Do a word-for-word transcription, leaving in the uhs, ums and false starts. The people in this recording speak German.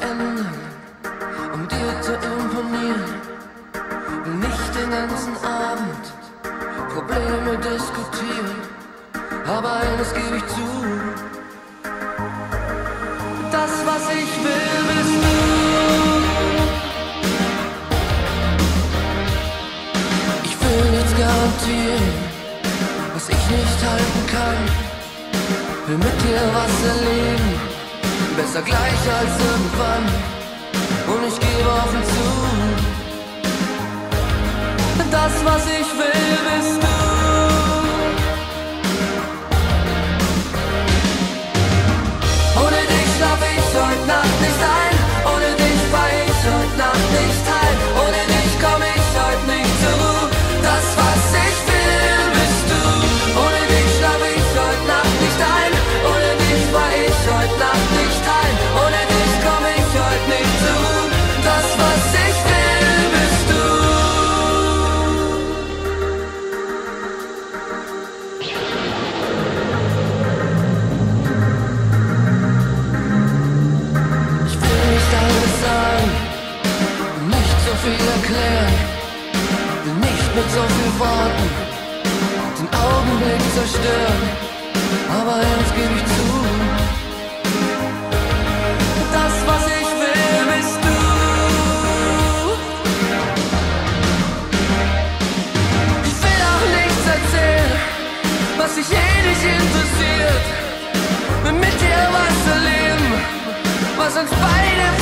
verändern, um dir zu imponieren. Nicht den ganzen Abend Probleme diskutieren, aber eines gebe ich zu: das, was ich will, bist du. Ich will nichts garantieren, was ich nicht halten kann. Will mit dir was erleben, besser gleich als irgendwann. Und ich gebe offen zu: das, was ich will, bist du. Ohne dich schlaf ich heute Nacht nicht ein. Ohne dich fahr ich heute Nacht nicht heim. Ohne dich komm ich heute nicht zur Ruhe. Das, was ich will, bist du. Ohne dich schlaf ich heute Nacht nicht ein. Ohne dich fahr ich heute Nacht nicht heim. Ohne dich komm ich heute nicht zur Ruhe. Das, was ich will, bist du. Ich will nicht alles sagen, nicht so viel erklären, will nicht mit so viel Worten den Augenblick zerstören, aber eins gebe ich zu: das, was ich will, bist du. Ich will auch nichts erzählen, was dich eh nicht interessiert. Will mit dir was erleben, was uns beide